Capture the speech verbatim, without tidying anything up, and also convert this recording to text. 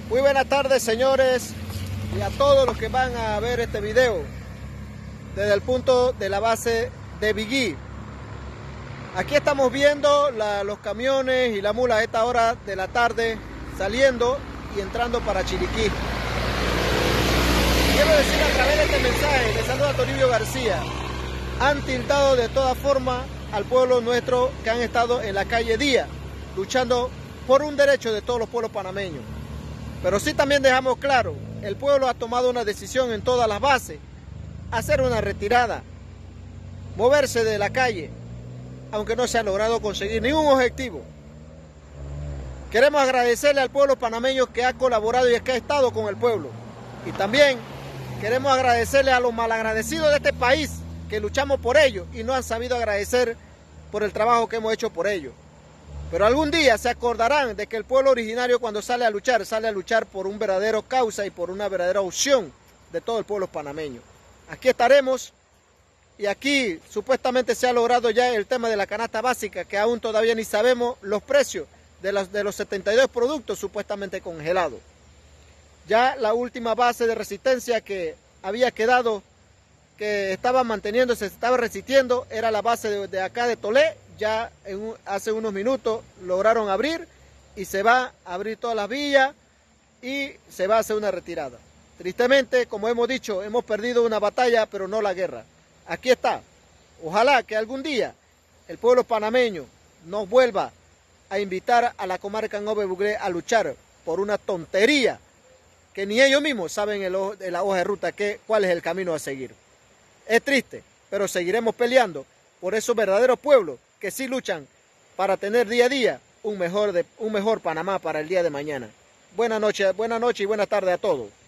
Muy buenas tardes, señores, y a todos los que van a ver este video desde el punto de la base de Biguí. Aquí estamos viendo la, los camiones y la mula a esta hora de la tarde saliendo y entrando para Chiriquí. Quiero decir a través de este mensaje, les saluda Toribio García, han tildado de toda forma al pueblo nuestro que han estado en la calle día, luchando por un derecho de todos los pueblos panameños. Pero sí también dejamos claro, el pueblo ha tomado una decisión en todas las bases, hacer una retirada, moverse de la calle, aunque no se ha logrado conseguir ningún objetivo. Queremos agradecerle al pueblo panameño que ha colaborado y que ha estado con el pueblo. Y también queremos agradecerle a los malagradecidos de este país que luchamos por ellos y no han sabido agradecer por el trabajo que hemos hecho por ellos. Pero algún día se acordarán de que el pueblo originario cuando sale a luchar, sale a luchar por un verdadero causa y por una verdadera opción de todo el pueblo panameño. Aquí estaremos y aquí supuestamente se ha logrado ya el tema de la canasta básica, que aún todavía ni sabemos los precios de los, de los setenta y dos productos supuestamente congelados. Ya la última base de resistencia que había quedado, que estaba manteniéndose, se estaba resistiendo, era la base de, de acá de Tolé. Ya en un, hace unos minutos lograron abrir y se va a abrir todas las vías y se va a hacer una retirada. Tristemente, como hemos dicho, hemos perdido una batalla, pero no la guerra. Aquí está. Ojalá que algún día el pueblo panameño nos vuelva a invitar a la comarca Nove Buglé a luchar por una tontería que ni ellos mismos saben en, en la hoja de ruta que, cuál es el camino a seguir. Es triste, pero seguiremos peleando por esos verdaderos pueblos que sí luchan para tener día a día un mejor, de, un mejor Panamá para el día de mañana. Buenas noches, buenas noches y buenas tardes a todos.